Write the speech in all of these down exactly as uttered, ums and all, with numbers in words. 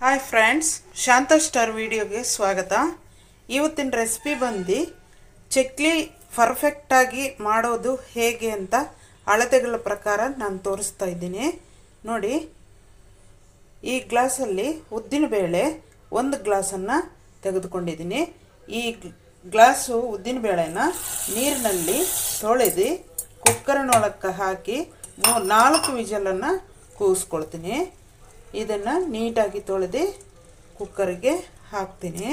Hi friends, ಶಾಂತ star ವಿಡಿಯೋಗೆ ಸ್ವಾಗತ. ಇವತ್ತಿನ ರೆಸಿಪಿ ಬಂದು ಚಕ್ಲಿ ಪರ್ಫೆಕ್ಟಾಗಿ ಮಾಡೋದು ಹೇಗೆ ಅಂತ ಅಳತೆಗಳ ಪ್ರಕಾರ ನಾನು ತೋರಿಸ್ತಾ ಇದ್ದೀನಿ. ನೋಡಿ, ಈ ಗ್ಲಾಸಲ್ಲಿ ಉದ್ದಿನಬೇಳೆ ಒಂದು ಗ್ಲಾಸನ್ನು ತೆಗೆದುಕೊಂಡಿದ್ದೀನಿ. ಈ ಗ್ಲಾಸು ಉದ್ದಿನಬೇಳೆನ ನೀರಿನಲ್ಲಿ ತೊಳೆದು ಕುಕ್ಕರ್ನೊಳಕ್ಕೆ ಹಾಕಿ ಮೂ ನಾಲ್ಕು ವಿಜಲನ್ನು ಕೂಗಿಸ್ಕೊಳ್ತೀನಿ. ಇದನ್ನು ನೀಟಾಗಿ ತೊಳೆದು ಕುಕ್ಕರ್ಗೆ ಹಾಕ್ತೀನಿ.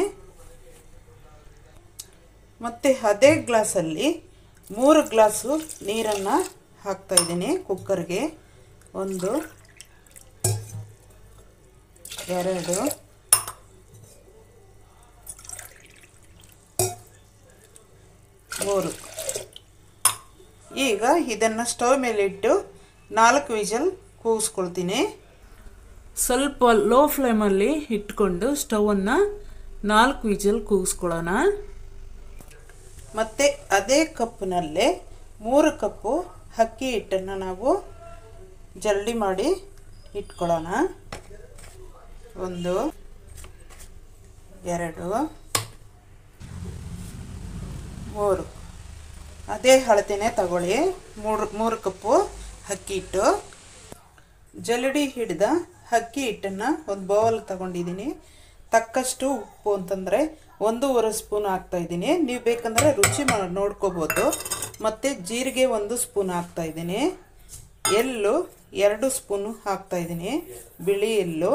ಮತ್ತು ಅದೇ ಗ್ಲಾಸಲ್ಲಿ ಮೂರು ಗ್ಲಾಸು ನೀರನ್ನು ಹಾಕ್ತಾಯಿದ್ದೀನಿ ಕುಕ್ಕರ್ಗೆ. ಒಂದು, ಎರಡು, ಮೂರು. ಈಗ ಇದನ್ನು ಸ್ಟವ್ ಮೇಲೆ ಇಟ್ಟು ನಾಲ್ಕು ವಿಜಲ್ ಕೂಗಿಸ್ಕೊಳ್ತೀನಿ. ಸ್ವಲ್ಪ ಲೋ ಫ್ಲೇಮಲ್ಲಿ ಇಟ್ಕೊಂಡು ಸ್ಟವನ್ನು ನಾಲ್ಕು ವಿಜಲ್ ಕೂಗಿಸ್ಕೊಳ್ಳೋಣ. ಮತ್ತು ಅದೇ ಕಪ್ಪಿನಲ್ಲೇ ಮೂರು ಕಪ್ಪು ಅಕ್ಕಿ ಹಿಟ್ಟನ್ನು ನಾವು ಜಲ್ಡಿ ಮಾಡಿ ಇಟ್ಕೊಳ್ಳೋಣ. ಒಂದು, ಎರಡು, ಮೂರು. ಅದೇ ಅಳತೆನೇ ತಗೊಳ್ಳಿ. ಮೂರು ಮೂರು ಕಪ್ಪು ಅಕ್ಕಿ ಹಿಟ್ಟು. ಜಲ್ಡಿ ಹಿಡಿದ ಅಕ್ಕಿ ಹಿಟ್ಟನ್ನು ಒಂದು ಬೌಲ್ ತಗೊಂಡಿದ್ದೀನಿ. ತಕ್ಕಷ್ಟು ಉಪ್ಪು ಅಂತಂದರೆ ಒಂದೂವರೆ ಸ್ಪೂನ್ ಹಾಕ್ತಾಯಿದ್ದೀನಿ. ನೀವು ಬೇಕಂದರೆ ರುಚಿ ಮಾಡಿ ನೋಡ್ಕೋಬೋದು. ಮತ್ತು ಜೀರಿಗೆ ಒಂದು ಸ್ಪೂನ್ ಹಾಕ್ತಾಯಿದ್ದೀನಿ. ಎಳ್ಳು ಎರಡು ಸ್ಪೂನು ಹಾಕ್ತಾಯಿದ್ದೀನಿ, ಬಿಳಿ ಎಳ್ಳು.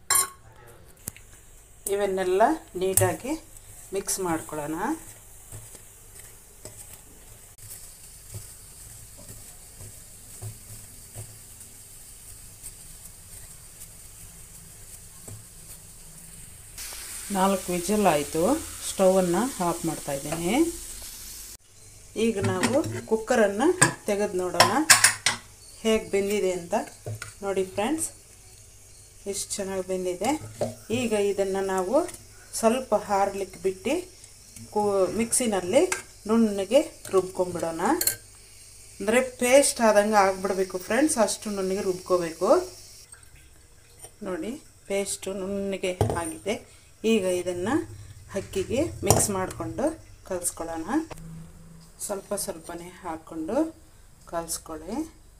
ಇವನ್ನೆಲ್ಲ ನೀಟಾಗಿ ಮಿಕ್ಸ್ ಮಾಡ್ಕೊಳ್ಳೋಣ. ನಾಲ್ಕು ವಿಜಲ್ ಆಯಿತು. ಸ್ಟವನ್ನು ಆಫ್ ಮಾಡ್ತಾಯಿದ್ದೀನಿ. ಈಗ ನಾವು ಕುಕ್ಕರನ್ನು ತೆಗೆದು ನೋಡೋಣ ಹೇಗೆ ಬೆಂದಿದೆ ಅಂತ. ನೋಡಿ ಫ್ರೆಂಡ್ಸ್, ಎಷ್ಟು ಚೆನ್ನಾಗಿ ಬೆಂದಿದೆ. ಈಗ ಇದನ್ನು ನಾವು ಸ್ವಲ್ಪ ಹಾರ್ಲಿಕ್ಕೆ ಬಿಟ್ಟು ಕು ಮಿಕ್ಸಿನಲ್ಲಿ ನುಣ್ಣಗೆ ರುಬ್ಕೊಂಡ್ಬಿಡೋಣ. ಅಂದರೆ ಪೇಸ್ಟ್ ಆದಂಗೆ ಆಗಿಬಿಡ್ಬೇಕು ಫ್ರೆಂಡ್ಸ್, ಅಷ್ಟು ನುಣ್ಣಗೆ ರುಬ್ಕೋಬೇಕು. ನೋಡಿ, ಪೇಸ್ಟು ನುಣ್ಣಗೆ ಆಗಿದೆ. ಈಗ ಇದನ್ನು ಅಕ್ಕಿಗೆ ಮಿಕ್ಸ್ ಮಾಡಿಕೊಂಡು ಕಲಿಸ್ಕೊಳ್ಳೋಣ. ಸ್ವಲ್ಪ ಸ್ವಲ್ಪನೇ ಹಾಕ್ಕೊಂಡು ಕಲಿಸ್ಕೊಳ್ಳಿ.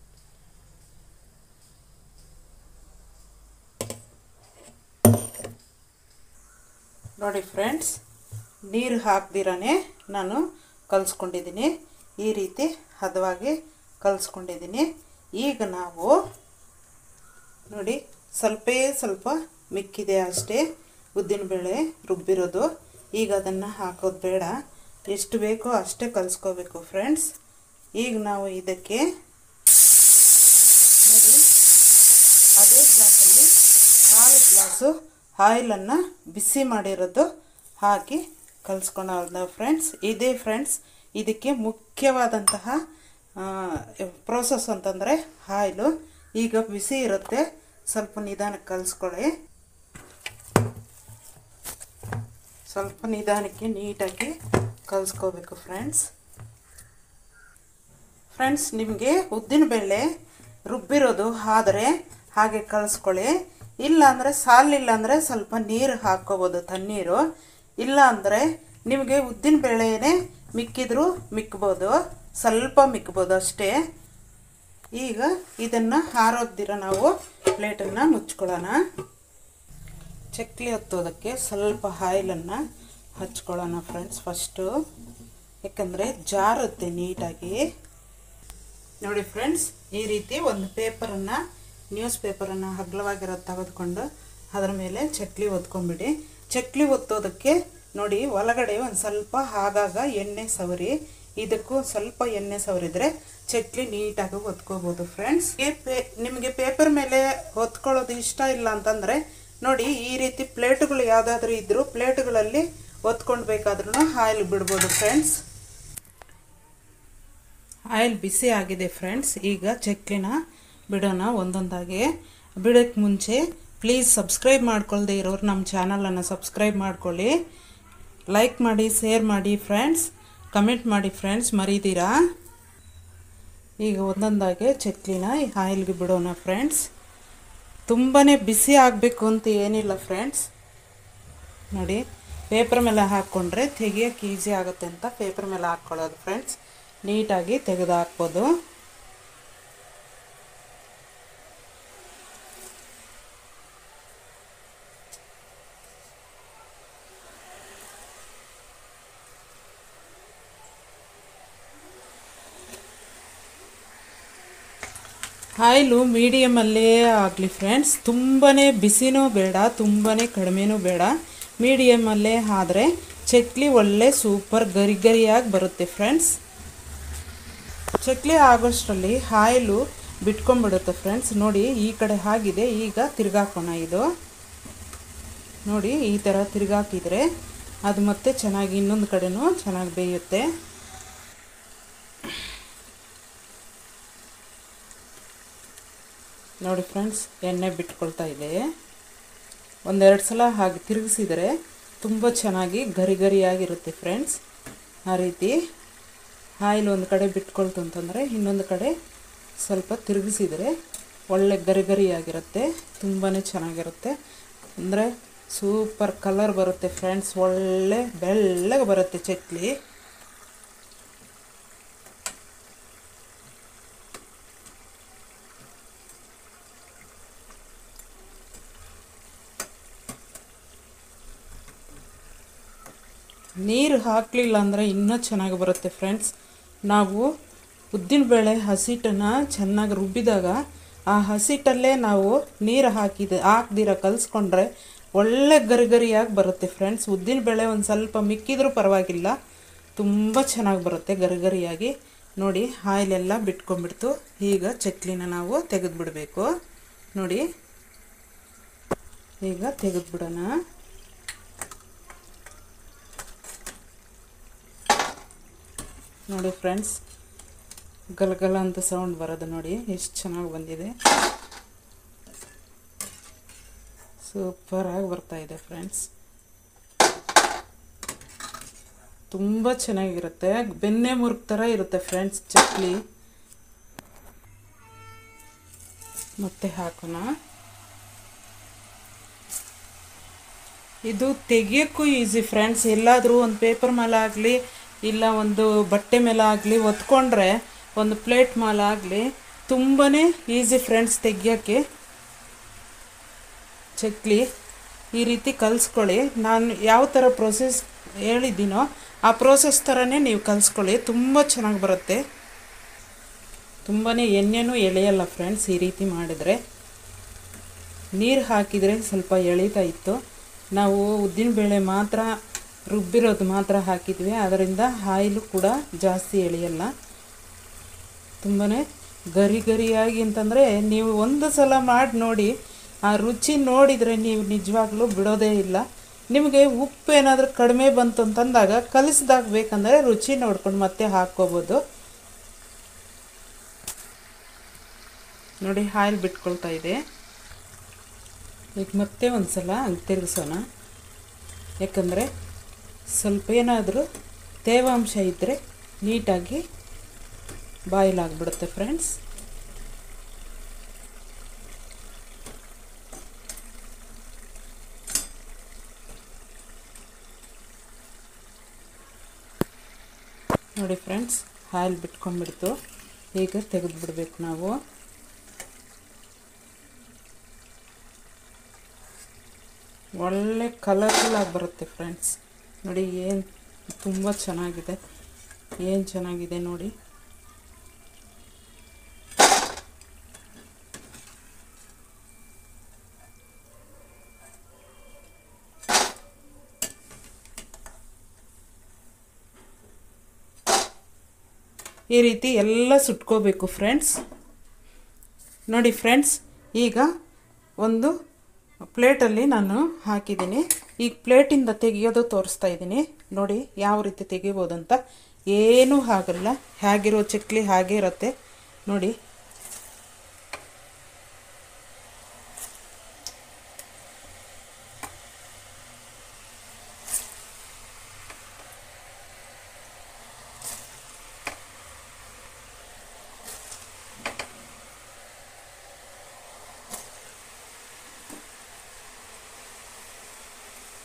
ನೋಡಿ ಫ್ರೆಂಡ್ಸ್, ನೀರು ಹಾಕ್ದಿರೇ ನಾನು ಕಲಿಸ್ಕೊಂಡಿದ್ದೀನಿ. ಈ ರೀತಿ ಹದವಾಗಿ ಕಲಿಸ್ಕೊಂಡಿದ್ದೀನಿ. ಈಗ ನಾವು ನೋಡಿ, ಸ್ವಲ್ಪೇ ಸ್ವಲ್ಪ ಮಿಕ್ಕಿದೆ ಅಷ್ಟೇ ಉದ್ದಿನಬೇಳೆ ರುಬ್ಬಿರೋದು. ಈಗ ಅದನ್ನು ಹಾಕೋದು ಬೇಡ, ಎಷ್ಟು ಬೇಕೋ ಅಷ್ಟೇ ಕಲಿಸ್ಕೋಬೇಕು ಫ್ರೆಂಡ್ಸ್. ಈಗ ನಾವು ಇದಕ್ಕೆ ನೋಡಿ ಅದೇ ಗ್ಲಾಸಲ್ಲಿ ನಾಲ್ಕು ಗ್ಲಾಸು ಆಯಿಲನ್ನು ಬಿಸಿ ಮಾಡಿರೋದು ಹಾಕಿ ಕಲಿಸ್ಕೊಳ್ಳೋದು ಫ್ರೆಂಡ್ಸ್. ಇದೇ ಫ್ರೆಂಡ್ಸ್ ಇದಕ್ಕೆ ಮುಖ್ಯವಾದಂತಹ ಪ್ರೋಸೆಸ್ ಅಂತಂದರೆ ಆಯಿಲು. ಈಗ ಬಿಸಿ ಇರುತ್ತೆ, ಸ್ವಲ್ಪ ನಿಧಾನಕ್ಕೆ ಕಲಿಸ್ಕೊಳ್ಳಿ. ಸ್ವಲ್ಪ ನಿಧಾನಕ್ಕೆ ನೀಟಾಗಿ ಕಲಿಸ್ಕೋಬೇಕು ಫ್ರೆಂಡ್ಸ್. ಫ್ರೆಂಡ್ಸ್, ನಿಮಗೆ ಉದ್ದಿನಬೇಳೆ ರುಬ್ಬಿರೋದು ಆದರೆ ಹಾಗೆ ಕಲಿಸ್ಕೊಳ್ಳಿ. ಇಲ್ಲ ಅಂದರೆ ಸಾಲಿಲ್ಲ ಅಂದರೆ ಸ್ವಲ್ಪ ನೀರು ಹಾಕ್ಕೋಬೋದು, ತಣ್ಣೀರು. ಇಲ್ಲ ಅಂದರೆ ನಿಮಗೆ ಉದ್ದಿನಬೇಳೆನೇ ಮಿಕ್ಕಿದ್ರೂ ಮಿಕ್ಬೋದು, ಸ್ವಲ್ಪ ಮಿಕ್ಬೋದು ಅಷ್ಟೇ. ಈಗ ಇದನ್ನು ಹಾರೋಗ್ದಿರ ನಾವು ಪ್ಲೇಟನ್ನು ಮುಚ್ಕೊಳ್ಳೋಣ. ಚಕ್ಲಿ ಹತ್ತೋದಕ್ಕೆ ಸ್ವಲ್ಪ ಆಯಿಲನ್ನು ಹಚ್ಕೊಳ್ಳೋಣ ಫ್ರೆಂಡ್ಸ್ ಫಸ್ಟು, ಯಾಕಂದರೆ ಜಾರುತ್ತೆ ನೀಟಾಗಿ. ನೋಡಿ ಫ್ರೆಂಡ್ಸ್, ಈ ರೀತಿ ಒಂದು ಪೇಪರನ್ನು ನ್ಯೂಸ್ ಪೇಪರನ್ನು ಅಗಲವಾಗಿರೋದು ತೆಗೆದುಕೊಂಡು ಅದರ ಮೇಲೆ ಚಕ್ಲಿ ಒತ್ಕೊಂಡ್ಬಿಡಿ. ಚಕ್ಲಿ ಒತ್ತೋದಕ್ಕೆ ನೋಡಿ ಒಳಗಡೆ ಒಂದು ಸ್ವಲ್ಪ ಆಗಾಗ ಎಣ್ಣೆ ಸವರಿ. ಇದಕ್ಕೂ ಸ್ವಲ್ಪ ಎಣ್ಣೆ ಸವರಿದರೆ ಚಕ್ಲಿ ನೀಟಾಗಿ ಒತ್ಕೋಬೋದು ಫ್ರೆಂಡ್ಸ್. ಪೇ ನಿಮಗೆ ಪೇಪರ್ ಮೇಲೆ ಒತ್ಕೊಳ್ಳೋದು ಇಷ್ಟ ಇಲ್ಲ ಅಂತಂದರೆ ನೋಡಿ, ಈ ರೀತಿ ಪ್ಲೇಟುಗಳು ಯಾವುದಾದ್ರೂ ಇದ್ದರೂ ಪ್ಲೇಟುಗಳಲ್ಲಿ ಒತ್ಕೊಂಡು ಬೇಕಾದ್ರೂ ಆಯಿಲ್ ಬಿಡ್ಬೋದು ಫ್ರೆಂಡ್ಸ್. ಆಯಿಲ್ ಬಿಸಿ ಆಗಿದೆ ಫ್ರೆಂಡ್ಸ್. ಈಗ ಚಕ್ಲಿನ ಬಿಡೋಣ ಒಂದೊಂದಾಗಿ. ಬಿಡೋಕ್ಕೆ ಮುಂಚೆ ಪ್ಲೀಸ್ ಸಬ್ಸ್ಕ್ರೈಬ್ ಮಾಡ್ಕೊಳ್ದೆ ಇರೋರು ನಮ್ಮ ಚಾನಲನ್ನು ಸಬ್ಸ್ಕ್ರೈಬ್ ಮಾಡ್ಕೊಳ್ಳಿ. ಲೈಕ್ ಮಾಡಿ, ಶೇರ್ ಮಾಡಿ ಫ್ರೆಂಡ್ಸ್, ಕಮೆಂಟ್ ಮಾಡಿ ಫ್ರೆಂಡ್ಸ್, ಮರೀತೀರಾ. ಈಗ ಒಂದೊಂದಾಗೆ ಚಕ್ಲಿನ ಆಯಿಲ್ಗೆ ಬಿಡೋಣ ಫ್ರೆಂಡ್ಸ್. ತುಂಬಾ ಬಿಸಿ ಆಗಬೇಕು ಅಂತ ಏನಿಲ್ಲ ಫ್ರೆಂಡ್ಸ್. ನೋಡಿ, ಪೇಪರ್ ಮೇಲೆ ಹಾಕ್ಕೊಂಡ್ರೆ ತೆಗಿಯೋಕ್ಕೆ ಈಸಿ ಆಗುತ್ತೆ ಅಂತ ಪೇಪರ್ ಮೇಲೆ ಹಾಕ್ಕೊಳ್ಳೋದು ಫ್ರೆಂಡ್ಸ್. ನೀಟಾಗಿ ತೆಗೆದು ಹಾಕ್ಬೋದು. ಆಯಿಲು ಮೀಡಿಯಮಲ್ಲೇ ಆಗಲಿ ಫ್ರೆಂಡ್ಸ್. ತುಂಬಾ ಬಿಸಿನೂ ಬೇಡ, ತುಂಬಾ ಕಡಿಮೆನೂ ಬೇಡ, ಮೀಡಿಯಮಲ್ಲೇ ಆದರೆ ಚಕ್ಲಿ ಒಳ್ಳೆ ಸೂಪರ್ ಗರಿ ಗರಿಯಾಗಿ ಬರುತ್ತೆ ಫ್ರೆಂಡ್ಸ್. ಚಕ್ಲಿ ಆಗೋಷ್ಟರಲ್ಲಿ ಆಯಿಲು ಬಿಟ್ಕೊಂಡ್ಬಿಡುತ್ತೆ ಫ್ರೆಂಡ್ಸ್. ನೋಡಿ, ಈ ಕಡೆ ಆಗಿದೆ. ಈಗ ತಿರ್ಗಾಕೋಣ. ಇದು ನೋಡಿ, ಈ ಥರ ತಿರ್ಗಾಕಿದರೆ ಅದು ಮತ್ತೆ ಚೆನ್ನಾಗಿ ಇನ್ನೊಂದು ಕಡೆನೂ ಚೆನ್ನಾಗಿ ಬೇಯುತ್ತೆ. ನೋಡಿ ಫ್ರೆಂಡ್ಸ್, ಎಣ್ಣೆ ಬಿಟ್ಕೊಳ್ತಾ ಇದೆ. ಒಂದೆರಡು ಸಲ ಹಾಗೆ ತಿರುಗಿಸಿದರೆ ತುಂಬ ಚೆನ್ನಾಗಿ ಗರಿ ಗರಿಯಾಗಿರುತ್ತೆ ಫ್ರೆಂಡ್ಸ್. ಆ ರೀತಿ ಆಯಿಲ್ ಒಂದು ಕಡೆ ಬಿಟ್ಕೊಳ್ತು ಅಂತಂದರೆ ಇನ್ನೊಂದು ಕಡೆ ಸ್ವಲ್ಪ ತಿರುಗಿಸಿದರೆ ಒಳ್ಳೆ ಗರಿ ಗರಿಯಾಗಿರುತ್ತೆ. ತುಂಬಾ ಚೆನ್ನಾಗಿರುತ್ತೆ. ಅಂದರೆ ಸೂಪರ್ ಕಲರ್ ಬರುತ್ತೆ ಫ್ರೆಂಡ್ಸ್. ಒಳ್ಳೆ ಬೆಳ್ಳಗೆ ಬರುತ್ತೆ ಚಕ್ಲಿ. ನೀರು ಹಾಕಲಿಲ್ಲ ಅಂದರೆ ಇನ್ನೂ ಚೆನ್ನಾಗಿ ಬರುತ್ತೆ ಫ್ರೆಂಡ್ಸ್. ನಾವು ಉದ್ದಿನಬೇಳೆ ಹಸಿಟ್ಟನ್ನು ಚೆನ್ನಾಗಿ ರುಬ್ಬಿದಾಗ ಆ ಹಸಿಟ್ಟಲ್ಲೇ ನಾವು ನೀರು ಹಾಕಿದ ಹಾಕ್ದಿರ ಕಲಿಸ್ಕೊಂಡ್ರೆ ಒಳ್ಳೆ ಗರಿ ಗರಿಯಾಗಿ ಬರುತ್ತೆ ಫ್ರೆಂಡ್ಸ್. ಉದ್ದಿನಬೇಳೆ ಒಂದು ಸ್ವಲ್ಪ ಮಿಕ್ಕಿದ್ರೂ ಪರವಾಗಿಲ್ಲ, ತುಂಬ ಚೆನ್ನಾಗಿ ಬರುತ್ತೆ ಗರಿ ಗರಿಯಾಗಿ. ನೋಡಿ, ಆಯಿಲೆಲ್ಲ ಬಿಟ್ಕೊಂಡ್ಬಿಡ್ತು. ಈಗ ಚಕ್ಲಿನ ನಾವು ತೆಗೆದುಬಿಡಬೇಕು. ನೋಡಿ, ಈಗ ತೆಗೆದುಬಿಡೋಣ. ನೋಡಿ ಫ್ರೆಂಡ್ಸ್, ಗಲಗಲ ಅಂತ ಸೌಂಡ್ ಬರೋದು ನೋಡಿ, ಎಷ್ಟು ಚೆನ್ನಾಗಿ ಬಂದಿದೆ. ಸೂಪರಾಗಿ ಬರ್ತಾಯಿದೆ ಫ್ರೆಂಡ್ಸ್. ತುಂಬ ಚೆನ್ನಾಗಿರುತ್ತೆ. ಬೆಣ್ಣೆ ಮುರುಕು ಥರ ಇರುತ್ತೆ ಫ್ರೆಂಡ್ಸ್ ಚಕ್ಲಿ. ಮತ್ತೆ ಹಾಕೋಣ. ಇದು ತೆಗಿಯೋಕ್ಕೂ ಈಸಿ ಫ್ರೆಂಡ್ಸ್. ಎಲ್ಲಾದರೂ ಒಂದು ಪೇಪರ್ ಮೇಲೆ ಆಗಲಿ ಇಲ್ಲ ಒಂದು ಬಟ್ಟೆ ಮೇಲೆ ಆಗಲಿ ಒತ್ಕೊಂಡ್ರೆ, ಒಂದು ಪ್ಲೇಟ್ ಮೇಲೆ ಆಗಲಿ ತುಂಬಾ ಈಸಿ ಫ್ರೆಂಡ್ಸ್ ತೆಗಿಯೋಕ್ಕೆ. ಚಕ್ಲಿ ಈ ರೀತಿ ಕಲಿಸ್ಕೊಳ್ಳಿ. ನಾನು ಯಾವ ಥರ ಪ್ರೋಸೆಸ್ ಹೇಳಿದ್ದೀನೋ ಆ ಪ್ರೋಸೆಸ್ ಥರನೇ ನೀವು ಕಲಿಸ್ಕೊಳ್ಳಿ. ತುಂಬ ಚೆನ್ನಾಗಿ ಬರುತ್ತೆ. ತುಂಬಾ ಎಣ್ಣೆನೂ ಎಳೆಯಲ್ಲ ಫ್ರೆಂಡ್ಸ್ ಈ ರೀತಿ ಮಾಡಿದರೆ. ನೀರು ಹಾಕಿದರೆ ಸ್ವಲ್ಪ ಎಳೀತಾ ಇತ್ತು. ನಾವು ಉದ್ದಿನಬೇಳೆ ಮಾತ್ರ ರುಬ್ಬಿರೋದು ಮಾತ್ರ ಹಾಕಿದ್ವಿ, ಅದರಿಂದ ಆಯಿಲು ಕೂಡ ಜಾಸ್ತಿ ಎಳೆಯಲ್ಲ. ತುಂಬಾ ಗರಿ ಗರಿಯಾಗಿ ಅಂತಂದರೆ ನೀವು ಒಂದು ಸಲ ಮಾಡಿ ನೋಡಿ, ಆ ರುಚಿ ನೋಡಿದರೆ ನೀವು ನಿಜವಾಗ್ಲೂ ಬಿಡೋದೇ ಇಲ್ಲ. ನಿಮಗೆ ಉಪ್ಪು ಏನಾದರೂ ಕಡಿಮೆ ಬಂತು ಅಂತಂದಾಗ ಕಲಿಸ್ದಾಗ ಬೇಕಂದರೆ ರುಚಿ ನೋಡ್ಕೊಂಡು ಮತ್ತೆ ಹಾಕ್ಕೋಬೋದು. ನೋಡಿ, ಆಯಿಲ್ ಬಿಟ್ಕೊಳ್ತಾ ಇದೆ. ಈಗ ಮತ್ತೆ ಒಂದು ಸಲ ಹಂಗೆ ತಿರುಗಿಸೋಣ. ಯಾಕಂದರೆ ಸ್ವಲ್ಪ ಏನಾದರೂ ತೇವಾಂಶ ಇದ್ದರೆ ನೀಟಾಗಿ ಬಾಯ್ಲ್ ಆಗಿಬಿಡುತ್ತೆ ಫ್ರೆಂಡ್ಸ್. ನೋಡಿ ಫ್ರೆಂಡ್ಸ್, ಆಯಿಲ್ ಬಿಟ್ಕೊಂಡ್ಬಿಡ್ತು. ಈಗ ತೆಗೆದುಬಿಡ್ಬೇಕು ನಾವು. ಒಳ್ಳೆ ಕಲರ್ಫುಲ್ ಆಗಿ ಬರುತ್ತೆ ಫ್ರೆಂಡ್ಸ್. ನೋಡಿ, ಏನು ತುಂಬ ಚೆನ್ನಾಗಿದೆ, ಏನು ಚೆನ್ನಾಗಿದೆ ನೋಡಿ. ಈ ರೀತಿ ಎಲ್ಲ ಸುಟ್ಕೋಬೇಕು ಫ್ರೆಂಡ್ಸ್. ನೋಡಿ ಫ್ರೆಂಡ್ಸ್, ಈಗ ಒಂದು ಪ್ಲೇಟಲ್ಲಿ ನಾನು ಹಾಕಿದ್ದೀನಿ. ಈಗ ಪ್ಲೇಟಿಂದ ತೆಗಿಯೋದು ತೋರಿಸ್ತಾ ಇದ್ದೀನಿ. ನೋಡಿ ಯಾವ ರೀತಿ ತೆಗಿಬೋದು ಅಂತ. ಏನೂ ಆಗಲ್ಲ, ಹೇಗಿರೋ ಚಕ್ಲಿ ಹಾಗೆ ಇರುತ್ತೆ ನೋಡಿ.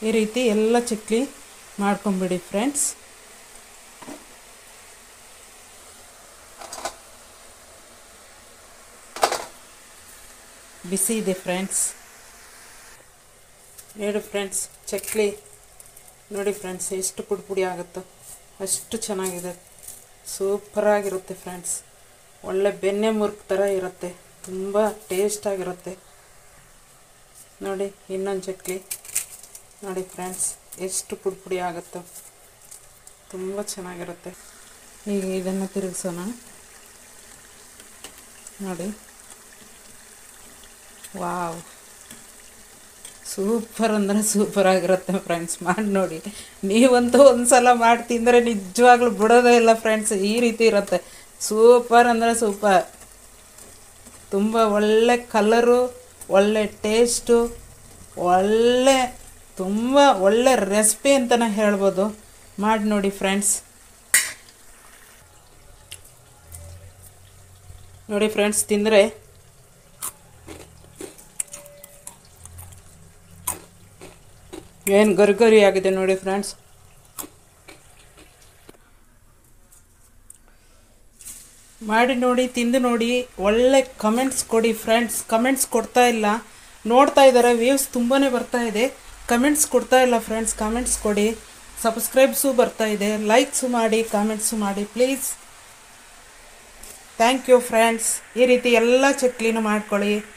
ಈ ರೀತಿ ಎಲ್ಲ ಚಕ್ಲಿ ಮಾಡ್ಕೊಂಬಿಡಿ ಫ್ರೆಂಡ್ಸ್. ಬಿಸಿ ಇದೆ ಫ್ರೆಂಡ್ಸ್. ನೋಡಿ ಫ್ರೆಂಡ್ಸ್, ಚಕ್ಲಿ ನೋಡಿ ಫ್ರೆಂಡ್ಸ್ ಎಷ್ಟು ಪುಡಿ ಪುಡಿ ಆಗುತ್ತೋ ಅಷ್ಟು ಚೆನ್ನಾಗಿದೆ. ಸೂಪರಾಗಿರುತ್ತೆ ಫ್ರೆಂಡ್ಸ್. ಒಳ್ಳೆ ಬೆಣ್ಣೆ ಮುರುಕು ಥರ ಇರುತ್ತೆ, ತುಂಬ ಟೇಸ್ಟಾಗಿರುತ್ತೆ. ನೋಡಿ ಇನ್ನೊಂದು ಚಕ್ಲಿ ನೋಡಿ ಫ್ರೆಂಡ್ಸ್ ಎಷ್ಟು ಪುಡಿ ಪುಡಿ ಆಗುತ್ತೋ, ತುಂಬ ಚೆನ್ನಾಗಿರುತ್ತೆ. ಈಗ ಇದನ್ನು ತಿರುಗಿಸೋಣ. ನೋಡಿ, ವಾವ್, ಸೂಪರ್ ಅಂದರೆ ಸೂಪರ್ ಆಗಿರುತ್ತೆ ಫ್ರೆಂಡ್ಸ್. ಮಾಡಿ ನೋಡಿ, ನೀವಂತೂ ಒಂದು ಸಲ ಮಾಡಿ ತಿಂದರೆ ನಿಜವಾಗ್ಲೂ ಬಿಡೋದೇ ಇಲ್ಲ ಫ್ರೆಂಡ್ಸ್. ಈ ರೀತಿ ಇರುತ್ತೆ, ಸೂಪರ್ ಅಂದರೆ ಸೂಪರ್. ತುಂಬ ಒಳ್ಳೆ ಕಲರು, ಒಳ್ಳೆ ಟೇಸ್ಟು, ಒಳ್ಳೆ ತುಂಬ ಒಳ್ಳೆ ರೆಸಿಪಿ ಅಂತಲೇ ಹೇಳ್ಬೋದು. ಮಾಡಿ ನೋಡಿ ಫ್ರೆಂಡ್ಸ್. ನೋಡಿ ಫ್ರೆಂಡ್ಸ್, ತಿಂದರೆ ಏನು ಗರಿ ಆಗಿದೆ ನೋಡಿ ಫ್ರೆಂಡ್ಸ್. ಮಾಡಿ ನೋಡಿ, ತಿಂದು ನೋಡಿ, ಒಳ್ಳೆ ಕಮೆಂಟ್ಸ್ ಕೊಡಿ ಫ್ರೆಂಡ್ಸ್. ಕಮೆಂಟ್ಸ್ ಕೊಡ್ತಾ ಇಲ್ಲ, ನೋಡ್ತಾ ಇದ್ದಾರೆ, ವ್ಯೂಸ್ ತುಂಬಾ ಬರ್ತಾ ಇದೆ, ಕಮೆಂಟ್ಸ್ ಕೊಡ್ತಾ ಇಲ್ಲ ಫ್ರೆಂಡ್ಸ್. ಕಮೆಂಟ್ಸ್ ಕೊಡಿ, ಸಬ್ಸ್ಕ್ರೈಬ್ಸು ಬರ್ತಾ ಇದೆ, ಲೈಕ್ಸು ಮಾಡಿ, ಕಾಮೆಂಟ್ಸು ಮಾಡಿ ಪ್ಲೀಸ್. Thank you friends. ಈ ರೀತಿ ಎಲ್ಲ ಚಕ್ಲಿನೂ ಮಾಡ್ಕೊಳ್ಳಿ.